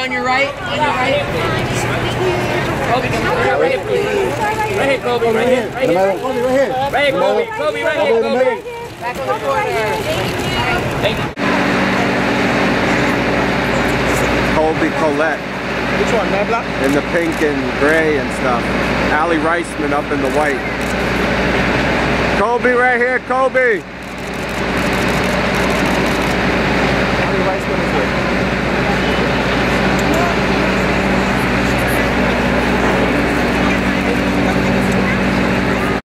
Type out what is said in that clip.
on your right. On your right. Colbie, come here. Right here, please. Right here, Colbie. Right here. Right here. Colbie, right here. Right here, Colbie. Colbie, right here, Colbie. Back on the corner. Thank you. Colbie Caillat. Which one, man? Black? In the pink and gray and stuff. Ali Reisman up in the white. Colbie right here, Colbie.